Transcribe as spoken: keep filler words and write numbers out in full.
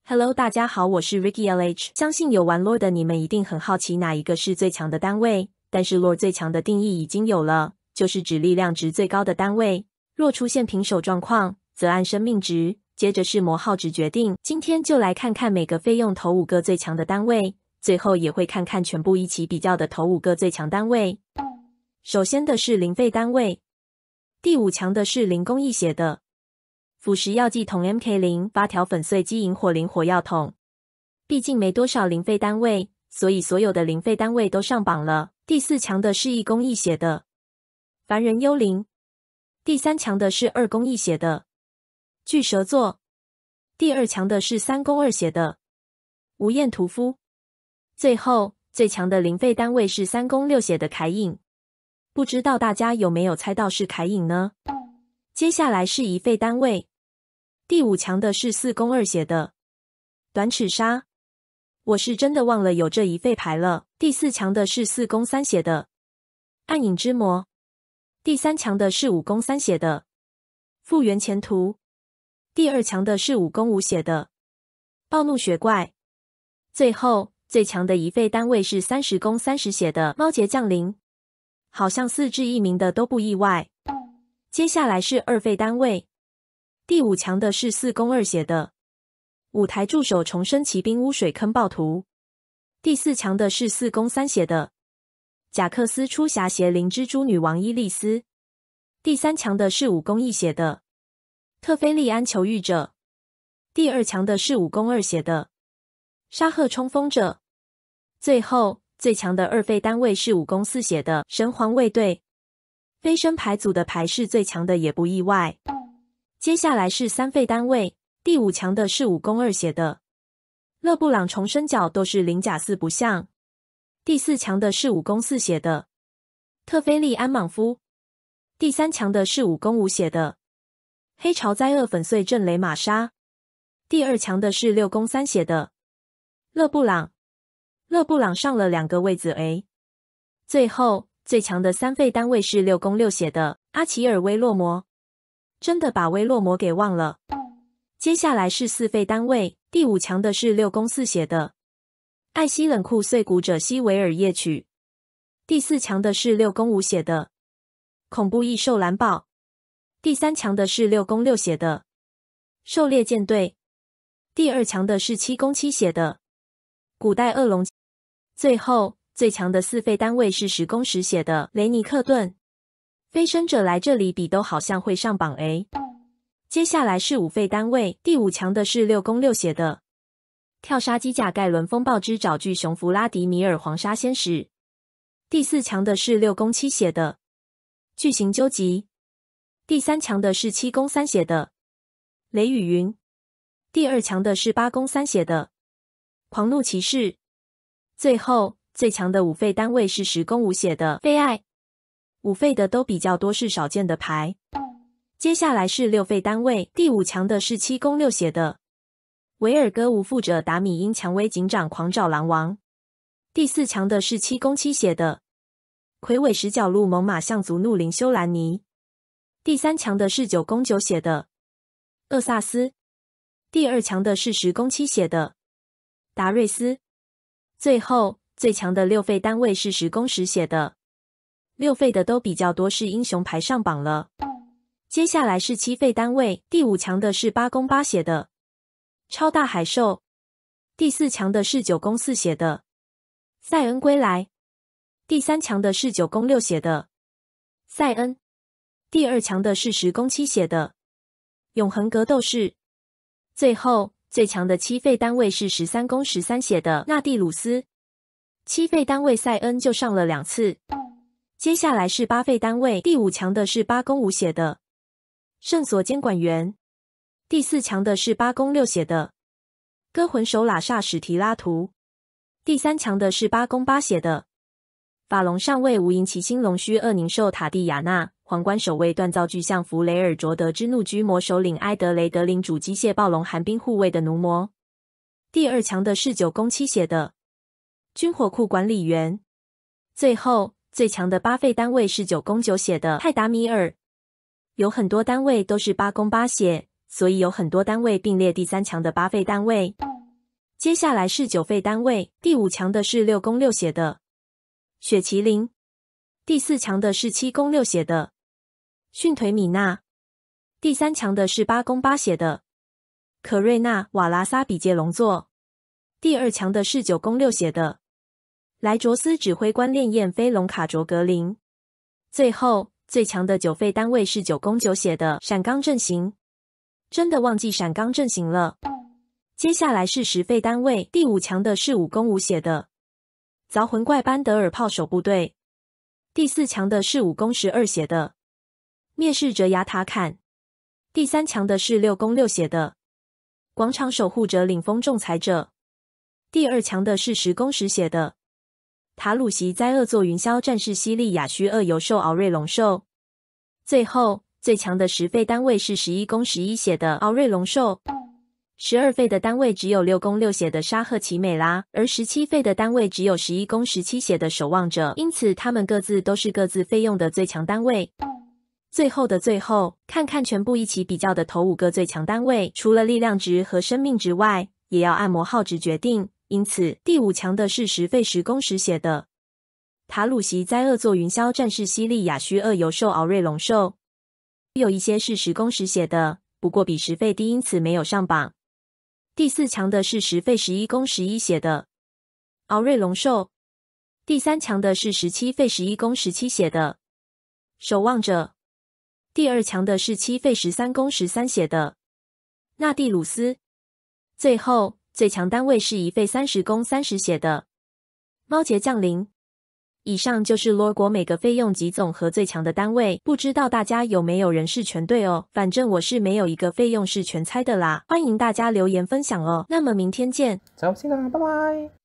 Hello， 大家好，我是 Ricky L H。相信有玩 Lore 的你们一定很好奇哪一个是最强的单位，但是 Lore 最强的定义已经有了，就是指力量值最高的单位。若出现平手状况，则按生命值，接着是魔耗值决定。今天就来看看每个费用头五个最强的单位，最后也会看看全部一起比较的头五个最强单位。首先的是零费单位，第五强的是零工一血的。腐蚀药剂筒 M K 零 八条粉碎机萤火灵火药筒，毕竟没多少零费单位，所以所有的零费单位都上榜了。第四强的是一工一血的凡人幽灵，第三强的是二工一血的巨蛇座，第二强的是三工二血的无厌屠夫，最后最强的零费单位是三工六血的凯隐。不知道大家有没有猜到是凯隐呢？接下来是一费单位。第五强的是四工二血的短齿鲨，我是真的忘了有这一费牌了。第四强的是四工三血的暗影之魔，第三强的是五工三血的复原前途，第二强的是五工五血的暴怒雪怪，最后最强的一费单位是三十工三十血的猫劫降临，好像四至一名的都不意外。接下来是二费单位。第五强的是四工二血的舞台助手重生骑兵污水坑暴徒，第四强的是四工三血的贾克斯出侠邪灵蜘蛛女王伊莉丝，第三强的是五工一血的特菲利安求狱者，第二强的是五工二血的沙赫冲锋者，最后最强的二费单位是五工四血的神皇卫队。飞升牌组的牌是最强的也不意外。接下来是三费单位，第五强的是五工二血的勒布朗重生角都是零甲四不像，第四强的是五工四血的特菲利安莽夫，第三强的是五工五血的黑潮灾厄粉碎阵雷玛莎，第二强的是六工三血的勒布朗。勒布朗上了两个位子 A。 最后最强的三费单位是六工六血的阿奇尔威洛魔，真的把威洛魔给忘了。接下来是四费单位，第五强的是六工四血的艾希冷酷碎骨者西维尔夜曲，第四强的是六工五血的恐怖异兽蓝宝，第三强的是六工六血的狩猎舰队，第二强的是七工七血的古代恶龙，最后最强的四费单位是十工十血的雷尼克顿。飞升者来这里比都好像会上榜 A。 接下来是五费单位，第五强的是六工六血的跳沙机甲盖伦风暴之爪巨熊弗拉迪米尔黄沙仙使，第四强的是六工七血的巨型究极，第三强的是七工三血的雷雨云，第二强的是八工三血的狂怒骑士，最后最强的五费单位是十工五血的菲爱。五费的都比较多是少见的牌。接下来是六费单位，第五强的是七工六血的维尔戈无父者达米因蔷薇警长狂爪狼王，第四强的是七工七血的魁伟十角鹿猛犸象族怒灵修兰尼，第三强的是九工九血的厄萨斯，第二强的是十工七血的达瑞斯，最后最强的六费单位是十工十血的。六费的都比较多是英雄牌上榜了。接下来是七费单位，第五强的是八工八血的超大海兽，第四强的是九工四血的塞恩归来，第三强的是九工六血的塞恩，第二强的是十工七血的永恒格斗士，最后最强的七费单位是十三工十三血的纳蒂鲁斯。七费单位塞恩就上了两次。接下来是八费单位，第五强的是八工五血的圣所监管员，第四强的是八工六血的歌魂手拉萨史提拉图，第三强的是八工八血的法龙上尉无垠骑星龙须恶宁兽塔蒂亚纳，皇冠守卫锻造巨象弗雷尔卓德之怒居魔首领埃德雷德领主机械暴龙寒冰护卫的奴魔，第二强的是九工七血的军火库管理员，最后最强的八费单位是九工九血的泰达米尔。有很多单位都是八工八血，所以有很多单位并列第三强的八费单位。 接下来是九费单位，第五强的是六攻六血的雪麒麟，第四强的是七攻六血的训腿米娜，第三强的是八攻八血的可瑞娜瓦拉萨比杰龙座，第二强的是九攻六血的莱卓斯指挥官烈焰飞龙卡卓格林，最后最强的九费单位是九攻九血的闪钢阵型。真的忘记闪钢阵型了。接下来是十费单位，第五强的是五攻五血的凿魂怪班德尔炮手部队，第四强的是五攻十二血的灭世者雅塔坎，第三强的是六攻六血的广场守护者领风仲裁者，第二强的是十攻十血的塔鲁席灾厄座云霄战士西利亚须鳄游兽敖瑞龙兽，最后最强的十费单位是十一攻十一血的敖瑞龙兽。十二费的单位只有六攻六血的沙赫奇美拉，而十七费的单位只有十一攻十七血的守望者，因此他们各自都是各自费用的最强单位。最后的最后，看看全部一起比较的头五个最强单位，除了力量值和生命值外，也要按摩耗值决定。因此，第五强的是十费十攻十血的塔鲁席灾厄座云霄战士西利亚须鳄游兽敖瑞龙兽，有一些是十攻十血的，不过比十费低，因此没有上榜。第四强的是十费十一攻十一血的敖瑞龙兽，第三强的是十七费十一攻十七血的守望者，第二强的是七费十三攻十三血的纳蒂鲁斯，最后最强单位是一费三十攻三十血的猫杰降临。以上就是罗国每个费用及总和最强的单位，不知道大家有没有人是全对哦？反正我是没有一个费用是全猜的啦，欢迎大家留言分享哦。那么明天见， 再见啦，拜拜。